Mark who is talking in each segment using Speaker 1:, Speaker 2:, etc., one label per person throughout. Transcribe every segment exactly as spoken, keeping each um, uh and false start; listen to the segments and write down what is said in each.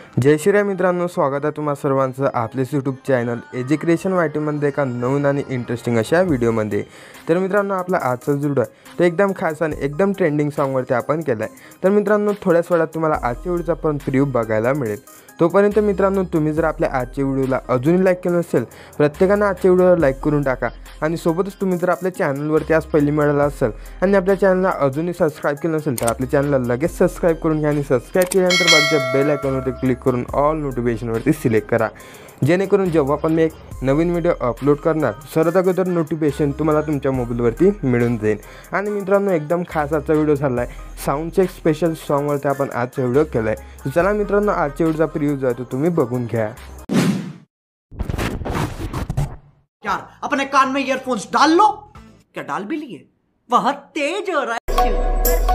Speaker 1: जय श्रीराम मित्रांनो, स्वागत आहे तुम्हा सर्वांचं आपलेच यूट्यूब चॅनल एज्युकेशन वायटीमध्ये एका नवीन आणि इंटरेस्टिंग अशा व्हिडिओमध्ये। तर मित्रांनो, आपला आजचा व्हिडिओ तो एकदम खास आणि एकदम ट्रेंडिंग सॉन्गवरती आपण केला आहे। तर मित्रांनो, थोड्याच वेळात तुम्हाला आजच्या व्हिडिओचा पण प्रिव्ह्यू बघायला मिळेल। तोपर्यंत मित्रांनो, तुम्ही जर आपल्या आजच्या व्हिडिओला अजूनही लाईक केलं नसेल, प्रत्येकाने आजच्या व्हिडिओला लाईक करून टाका। आणि सोबतच तुम्ही जर आपल्या चॅनलवरती आज पहिली मिळाला असेल आणि आपल्या चॅनलला अजूनही सबस्क्राईब केलं नसेल तर आपल्या चॅनलला लगेच सबस्क्राईब करून घ्या आणि सबस्क्राईब केल्यानंतर बाजूच्या बेल आयकॉनवरती क्लिक करून ऑल नोटिफिकेशनवरती सिलेक्ट करा, जेणेकरून जेव्हा पण मी एक नवीन व्हिडिओ अपलोड करणार सर्वात अगोदर नोटिफिकेशन तुम्हाला तुमच्या मोबाईलवरती मिळून जाईल। आणि मित्रांनो, एकदम खास आजचा व्हिडिओ झाला आहे साऊंड चेक स्पेशल सॉन्गवरती आपण आजचा व्हिडिओ केला आहे। तर चला मित्रांनो, आजच्या व्हिडिओचा प्रिव्ह्यू जो आहे तो तुम्ही बघून घ्या।
Speaker 2: यार अपने कान में ईयरफोन्स डाल लो। क्या डाल भी लिए? बहुत तेज हो रहा है।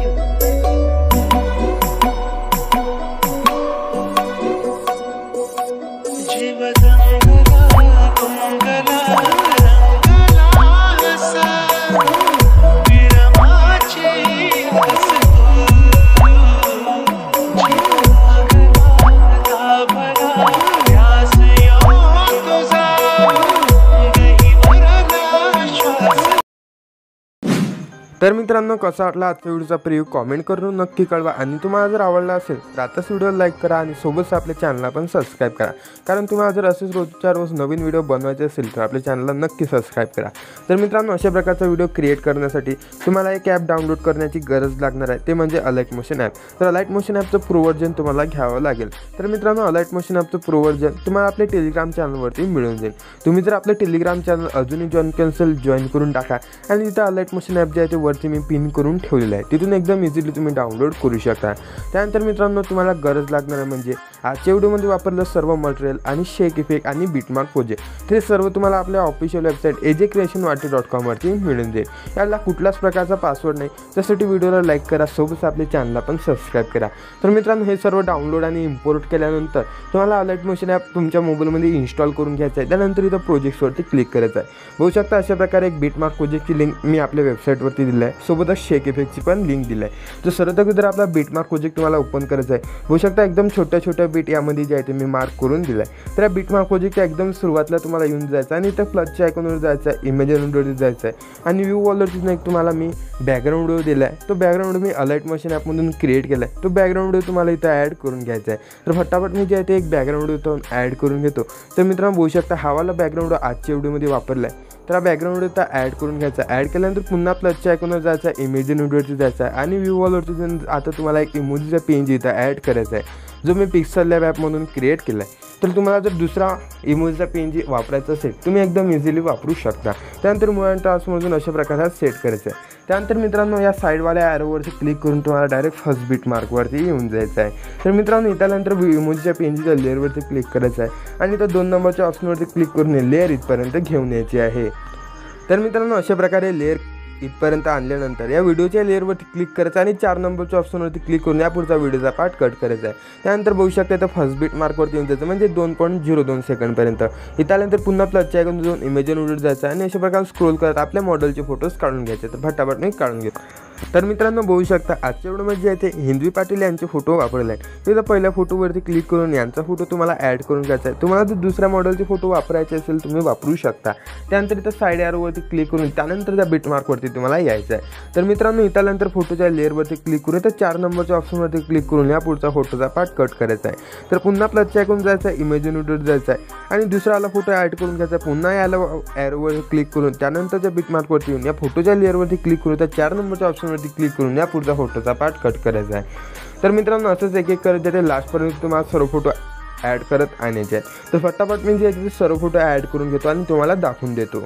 Speaker 1: तर मित्रांनो, कसा वाटला आजच्या व्हिडिओचा प्रिव्ह्यू कमेंट करून नक्की कळवा। आणि तुम्हाला जर आवडला असेल तर आताच व्हिडिओला लाईक करा आणि सोबतच आपल्या चॅनलला पण सबस्क्राईब करा, कारण तुम्हाला जर असेच रोजच्या रोज नवीन व्हिडिओ बनवायचे असेल तर आपल्या चॅनलला नक्की सबस्क्राईब करा। तर मित्रांनो, अशा प्रकारचा व्हिडिओ क्रिएट करण्यासाठी तुम्हाला एक ॲप डाउनलोड करण्याची गरज लागणार आहे, ते म्हणजे अलाइट मोशन ॲप। तर अलाइट मोशन ॲपचं प्रो व्हर्जन तुम्हाला घ्यावं लागेल। तर मित्रांनो, अलाइट मोशन ॲपचं प्रो व्हर्जन तुम्हाला आपल्या टेलिग्राम चॅनलवरती मिळून जाईल। तुम्ही जर आपलं टेलिग्राम चॅनल अजूनही जॉईन कॅन्सल जॉईन करून टाका आणि तिथं अलाइट मोशन ॲप जे आहे ते वरती मी पिन करून ठेवलेलं आहे, तिथून एकदम इझिली तुम्ही डाउनलोड करू शकता। त्यानंतर मित्रांनो, तुम्हाला गरज लागणार आहे म्हणजे आजच्या व्हिडिओमध्ये वापरलं सर्व मटेरियल आणि शेक इफेक्ट आणि बीटमार्क प्रोजेक्ट हे सर्व तुम्हाला आपल्या ऑफिशियल वेबसाईट एजे क्रिएशन वाटी डॉट कॉम वरती मिळून जाईल। याला कुठल्याच प्रकारचा पासवर्ड नाही, त्यासाठी व्हिडिओला लाईक करा, सोबत आपल्या चॅनलला पण सबस्क्राईब करा। तर मित्रांनो, हे सर्व डाउनलोड आणि इम्पोर्ट केल्यानंतर तुम्हाला अलाइट मोशन ॲप तुमच्या मोबाईलमध्ये इन्स्टॉल करून घ्यायचं आहे। त्यानंतर इथं प्रोजेक्ट्सवरती क्लिक करायचं आहे। बघू शकता अशा प्रकारे एक बीटमार्क प्रोजेक्टची लिंक मी आपल्या वेबसाईटवरती दिली आहे, सोबतच शेक इफेक्टची पण लिंक दिली आहे। तर सर्वात अगोदर आपला बीटमार्क प्रोजेक्ट तुम्हाला ओपन करायचा आहे। बघू शकता एकदम छोट्या छोट्या बीट यामध्ये जे आहे ते मी मार्क करून दिलं आहे। तर या बीटमार्क प्रोजेक्टच्या एकदम सुरुवातीला तुम्हाला येऊन जायचं आणि इथं प्लसच्या आयकॉनवर जायचं आहे, इमेज विंडोवरती जायचं आहे आणि व्ह्यू वॉलवरती एक तुम्हाला मी बॅकग्राऊंड व्हिडिओ दिला आहे। तो बॅकग्राऊंड मी अलाइट मोशन ॲपमधून क्रिएट केला आहे। तो बॅकग्राऊंड व्हिडिओ तुम्हाला इथं ॲड करून घ्यायचा आहे। तर फटाफट मी जे आहे ते एक बॅकग्राऊंड व्हिडिओ ॲड करून घेतो। तर मित्रांनो, बघू शकता हा वाला बॅकग्राऊंड आजच्या व्हिडिओमध्ये वापरला आहे। तर हा बॅकग्राऊंड इथं ॲड करून घ्यायचा। ॲड केल्यानंतर पुन्हा प्लसच्या आयकॉनवर जायचं आहे, इमेज विंडोवरती जायचं आहे आणि व्ह्यू वॉलवरती आता तुम्हाला एक इमोजीचा पेज इथं ॲड करायचा आहे, जो मी पिक्सल लॅब ॲपमधून क्रिएट केला आहे। तर तुम्हाला जर दुसरा इमोजीचा पेज वापरायचा असेल तुम्ही एकदम इझिली वापरू शकता। त्यानंतर मूव्ह टास्कमधून अशा प्रकारे सेट करायचं आहे। त्यानंतर मित्रांनो, या साईडवाल्या ॲरोवरती क्लिक करून तुम्हाला डायरेक्ट फर्स्ट बीट मार्कवरती येऊन जायचं आहे। तर मित्रांनो, त्यानंतर इमोजीच्या पेजच्या लेअरवरती क्लिक करायचं आहे आणि इथं दोन नंबरच्या ऑप्शनवरती क्लिक करून लेअर इथपर्यंत घेऊन यायची आहे। तर मित्रांनो, अशा प्रकारे लेअर इथपर्यंत आणल्यानंतर या व्हिडिओच्या लेअरवरती क्लिक करायचं आणि चार नंबरच्या ऑप्शनवरती क्लिक करून या पुढचा व्हिडिओचा पार्ट कट करायचा आहे। त्यानंतर बघू शकता इथं फर्स्ट बीट मार्कवरती येऊन जायचं म्हणजे दोन पॉईंट झिरो दोन सेकंडपर्यंत। इथं आल्यानंतर पुन्हा प्लसच्या आयकॉन जाऊन इमेज व्हिडिओ जायचं आणि अशा प्रकारे स्क्रोल करत आपल्या मॉडेलचे फोटोज काढून घ्यायचे। तर फटाफट मी काढून घेतो। तर मित्रांनो, बघू शकता आजच्या व्हिडिओमध्ये जे आहे ते हिंदवी पाटील यांचे फोटो वापरले आहेत। तिथं पहिल्या फोटोवरती क्लिक करून यांचा फोटो तुम्हाला ॲड करून घ्यायचा आहे। तुम्हाला जर दुसऱ्या मॉडेलचे फोटो वापरायचे असेल तुम्ही वापरू शकता। त्यानंतर इथं साईड ॲरोवरती क्लिक करून त्यानंतर त्या बीटमार्कवरती तुम्हाला यायचं आहे। तर मित्रांनो, इथल्यानंतर फोटोच्या लेअरवरती क्लिक करून तर चार नंबरच्या ऑप्शनवरती क्लिक करून या पुढचा फोटोचा पार्ट कट करायचा आहे। तर पुन्हा प्लसच्या आयकॉन जायचं आहे, इमेज व्हिडिओवर जायचं आहे आणि दुसराला फोटो ॲड करून घ्यायचा आहे। पुन्हा याला ॲरोवर क्लिक करून त्यानंतरच्या बीटमार्कवरती येऊन या फोटोच्या लेअरवरती क्लिक करून तर चार नंबरच्या ऑप्शनवरती क्लिक करून या पुढचा फोटोचा पार्ट कट करायचा आहे। तर मित्रांनो, असंच एक एक करत जाते लास्टपर्यंत तुम्हाला सर्व फोटो ॲड करत आणायचे आहेत। तर फटाफट मी जे आहे ते सर्व फोटो ॲड करून घेतो आणि तुम्हाला दाखवून देतो।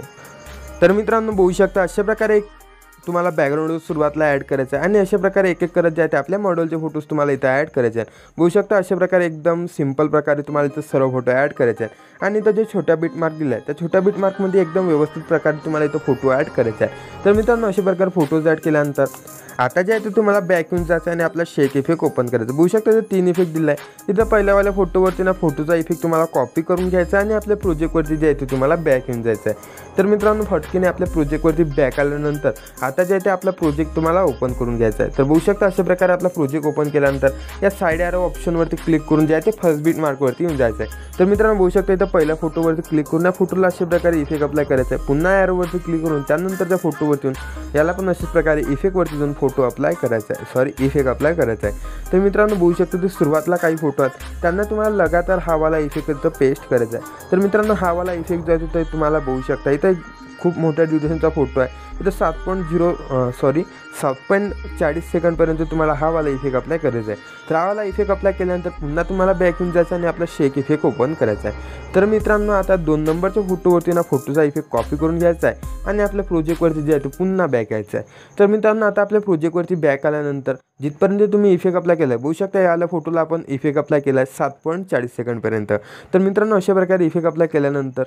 Speaker 1: तर मित्रांनो, बघू शकता अशा प्रकारे एक तुम्हाला बॅकग्राऊंड सुरुवातीला ॲड करायचं आहे आणि अशा प्रकारे एक एक करत जे आहे ते आपल्या मॉडेलचे फोटोज तुम्हाला इथं ॲड करायचे आहेत। बघू शकता अशा प्रकारे एकदम सिंपल प्रकारे तुम्हाला इथं सर्व फोटो ॲड करायचे आहेत आणि इथं जे छोट्या बीटमार्क दिला आहे त्या छोट्या बीटमार्कमध्ये एकदम व्यवस्थित प्रकारे तुम्हाला इथं फोटो ॲड करायचे आहे। तर मित्रांनो, अशा प्रकारे फोटोज ॲड केल्यानंतर आता जे आहे ते तुम्हाला बॅक येऊन जायचं आणि आपला शेक इफेक्ट ओपन करायचं। बघू शकता इथं तीन इफेक्ट दिला आहे। तिथं पहिल्यावाल्या फोटोवरती ना फोटोचा इफेक्ट तुम्हाला कॉपी करून घ्यायचा आणि आपल्या प्रोजेक्टवरती जे आहे ते तुम्हाला बॅक येऊन जायचं आहे। तर मित्रांनो, फटकीने आपल्या प्रोजेक्टवरती बॅक आल्यानंतर आता जे आहे ते आपला प्रोजेक्ट तुम्हाला ओपन करून घ्यायचा आहे. तर बघू शकता अशा प्रकारे आपला प्रोजेक्ट ओपन केल्यानंतर या साईड ॲरो ऑप्शनवरती क्लिक करून जे आहे ते फर्स्ट बीट मार्कवरती येऊन जायचं आहे. तर मित्रांनो बघू शकता इथं पहिल्या फोटोवरती क्लिक करून या फोटोला अशा प्रकारे इफेक्ट अप्लाय करायचा आहे. पुन्हा ॲरोवरती क्लिक करून त्यानंतर त्या फोटोवरती येऊन याला पण अशाच प्रकारे इफेक्टवरती जाऊन फोटो अप्लाय करायचा आहे सॉरी इफेक्ट अप्लाय करायचा आहे. तर मित्रांनो बघू शकता ते सुरुवातीला काही फोटो आहेत त्यांना तुम्हाला लगातार हा वाला इफेक्ट इथं पेस्ट करायचा आहे. तर मित्रांनो हा वाला इफेक्ट जो आहे तो तुम्हाला बघू शकता इथं खूप मोठ्या ड्युरेशनचा फोटो आहे. इथं सात पॉईंट झिरो सॉरी सात पॉईंट चाळीस सेकंडपर्यंत तुम्हाला हा वाला इफेक्ट अप्लाय करायचा आहे. तर हा वाला इफेक्ट अप्लाय केल्यानंतर पुन्हा तुम्हाला बॅक येऊन जायचं आणि आपला शेक इफेक्ट ओपन करायचा आहे. तर मित्रांनो आता दोन नंबरच्या फोटोवरती ना फोटोचा इफेक्ट कॉपी करून घ्यायचा आहे आणि आपल्या प्रोजेक्टवरती जे आहे तो पुन्हा बॅक यायचा आहे. तर मित्रांनो आता आपल्या प्रोजेक्टवरती बॅक आल्यानंतर जिथपर्यंत तुम्ही इफेक्ट अप्लाय केला आहे बघू शकता याला फोटोला आपण इफेक्ट अप्लाय केला आहे सात पॉईंट चाळीस सेकंडपर्यंत. तर मित्रांनो अशा प्रकारे इफेक्ट अप्लाय केल्यानंतर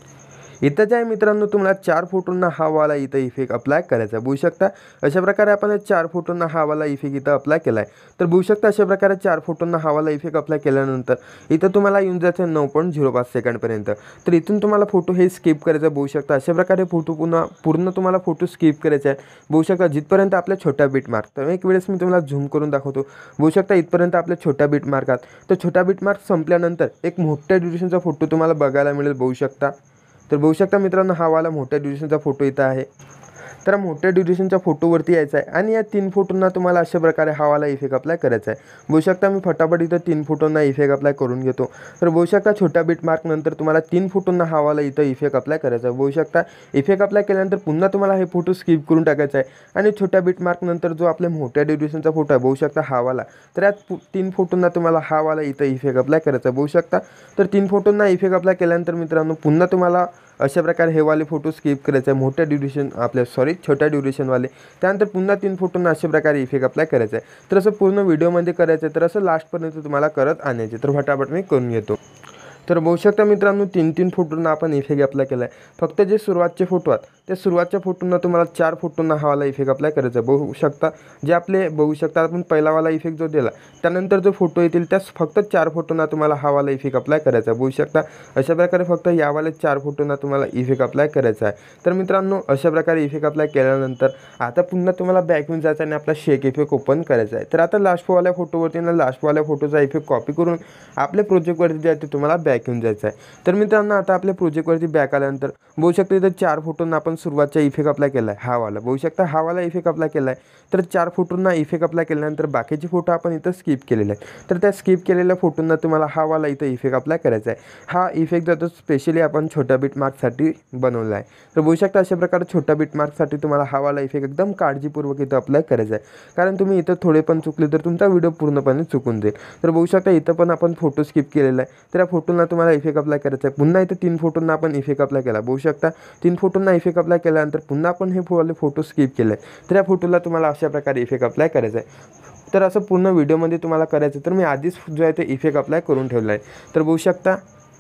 Speaker 1: इथं जे आहे मित्रांनो तुम्हाला चार फोटोंना हा वाला इथं इफेक्ट अप्लाय करायचा आहे. बघू शकता अशा प्रकारे आपण चार फोटोंना हा वाला इफेक्ट इथं अप्लाय केला आहे. तर बघू शकता अशा प्रकारे चार फोटोंना हा वाला इफेक्ट अप्लाय केल्यानंतर इथं तुम्हाला येऊन जायचं आहे नऊ पॉईंट झिरो पाच सेकंडपर्यंत. तर इथून तुम्हाला फोटो हे स्किप करायचा बघू शकता अशा प्रकारे फोटो पुन्हा पूर्ण तुम्हाला फोटो स्किप करायचा आहे. बघू शकता जिथपर्यंत आपल्या छोट्या बीट मार्क तर एक वेळेस मी तुम्हाला झूम करून दाखवतो. बघू शकता इथपर्यंत आपल्या छोट्या बीट मार्कात तर छोट्या बीट मार्क संपल्यानंतर एक मोठ्या ड्युरेशनचा फोटो तुम्हाला बघायला मिळेल बघू शकता. तर बघू शकता मित्रांनो हा वाला मोठ्या ड्युरेशनचा फोटो इथं आहे. तर मोठ्या ड्युरेशनच्या फोटोवरती यायचा आहे आणि या तीन फोटोंना तुम्हाला अशा प्रकारे हा वाला इफेक्ट अप्लाय करायचा आहे. बघू शकता मी फटाफट इथं तीन फोटोंना इफेक्ट अप्लाय करून घेतो. तर बघू शकता छोट्या बीट मार्क नंतर तुम्हाला तीन फोटोंना हा वाला इथं इफेक्ट अप्लाय करायचा आहे. बघू शकता इफेक्ट अप्लाय केल्यानंतर पुन्हा तुम्हाला हे फोटो स्किप करून टाकायचा आहे आणि छोट्या बीट मार्क नंतर जो आपल्या मोठ्या ड्युरेशनचा फोटो आहे बघू शकता हा वाला तर या तीन फोटोंना तुम्हाला हा वाला इथं इफेक्ट अप्लाय करायचा आहे. बघू शकता तर तीन फोटोंना इफेक्ट अप्लाय केल्यानंतर मित्रांनो पुन्हा तुम्हाला अशा प्रकारे हे वाले फोटो स्किप करायचे आहे मोठ्या ड्युरेशन आपल्या सॉरी छोट्या ड्युरेशनवाले. त्यानंतर पुन्हा तीन फोटोंना अशा प्रकारे इफेक्ट अप्लाय करायचा आहे. तर असं पूर्ण व्हिडिओमध्ये करायचं आहे तर असं लास्टपर्यंत तुम्हाला करत आणायचे. तर फटाफट मी करून घेतो. तर बघू शकता मित्रांनो तीन तीन फोटोंना आपण इफेक्ट अप्लाय केला आहे. फक्त जे सुरुवातचे फोटो आहेत त्या सुरुवातच्या फोटोंना तुम्हाला चार फोटोंना हा वाला इफेक्ट अप्लाय करायचा आहे. बघू शकता जे आपले बघू शकता आपण पहिला वाला इफेक्ट जो दिला त्यानंतर जो फोटो येतील त्यास फक्त चार फोटोंना तुम्हाला हा वाला इफेक्ट अप्लाय करायचा आहे. बघू शकता अशा प्रकारे फक्त यावाले चार फोटोंना तुम्हाला इफेक्ट अप्लाय करायचा आहे. तर मित्रांनो अशा प्रकारे इफेक्ट अप्लाय केल्यानंतर आता पुन्हा तुम्हाला बॅक येऊन जायचं आणि आपला शेक इफेक्ट ओपन करायचा आहे. तर आता लास्टवाल्या फोटोवरती ना लास्टवाल्या फोटोचा इफेक्ट कॉपी करून आपल्या प्रोजेक्टवरती जे आहे ते तुम्हाला बॅक येऊन जायचं आहे. तर मित्रांनो आता आपल्या प्रोजेक्टवरती बॅक आल्यानंतर बघू शकता इथं चार फोटोंना आपण सुरुवातच्या इफेक्ट अप्लाय केला आहे हा वाला. बघू शकता हा वाला इफेक्ट अप्लाय केला आहे. तर चार फोटोंना इफेक्ट अप्लाय केल्यानंतर बाकीचे फोटो आपण इथं स्किप केलेले आहेत. तर त्या स्किप केलेल्या फोटोंना तुम्हाला हा वाला इथं इफेक्ट अप्लाय करायचा आहे. हा इफेक्ट जातो स्पेशली आपण छोट्या बीट मार्कसाठी बनवला आहे. तर बघू शकता अशा प्रकारे छोट्या बीट मार्कसाठी तुम्हाला हा वाला इफेक्ट एकदम काळजीपूर्वक इथं अप्लाय करायचा आहे. कारण तुम्ही इथं थोडे पण चुकले तर तुमचा व्हिडिओ पूर्णपणे चुकून जाईल. तर बघू शकता इथं पण आपण फोटो स्किप केलेला आहे. तर या फोटोंना तुम्हाला इफेक्ट अप्लाय करायचा आहे. पुन्हा इथं तीन फोटोंना आपण इफेक्ट अप्लाय केला. बघू शकता तीन फोटोंना इफेक्ट अप्लाय केल्यानंतर पुन्हा आपण हे वाले फोटो स्किप केले तर या फोटोला तुम्हाला अशा प्रकारे इफेक्ट अप्लाय करायचा आहे. तर असं पूर्ण व्हिडिओमध्ये तुम्हाला करायचं तर मी आधीच जो आहे ते इफेक्ट अप्लाय करून ठेवला आहे. तर बघू शकता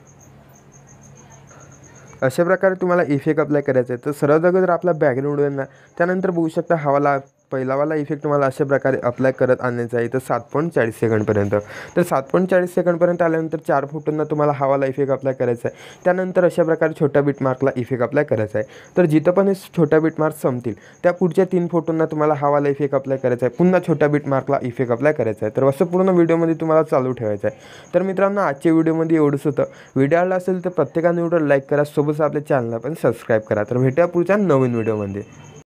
Speaker 1: अशा प्रकारे तुम्हाला इफेक्ट अप्लाय करायचा आहे. तर सर्व जागा जर आपला बॅकग्राऊंड येणार त्यानंतर बघू शकता हा वाला पहिलावाला इफेक्ट तुम्हाला अशा प्रकारे अप्लाय करत आणायचा आहे. तर सात पॉईंट चाळीस सेकंडपर्यंत. तर सात पॉईंट चाळीस सेकंडपर्यंत आल्यानंतर चार फोटोंना तुम्हाला हा वाला इफेक्ट अप्लाय करायचा आहे. त्यानंतर अशा प्रकारे छोट्या बीट मार्कला इफेक्ट अप्लाय करायचा आहे. तर जिथं पण हे छोट्या बीट मार्क संपतील त्या पुढच्या तीन फोटोंना तुम्हाला हा वाला इफेक्ट अप्लाय करायचा आहे. पुन्हा छोट्या बीट मार्कला इफेक्ट अप्लाय करायचा आहे. तर असं पूर्ण व्हिडिओमध्ये तुम्हाला चालू ठेवायचं आहे. तर मित्रांनो आजच्या व्हिडिओमध्ये एवढंच होतं. व्हिडिओ आवडला असेल तर प्रत्येकाने व्हिडिओ लाईक करा, सोबत आपल्या चॅनलला पण सबस्क्राईब करा. तर भेटूया पुढच्या नवीन व्हिडिओमध्ये.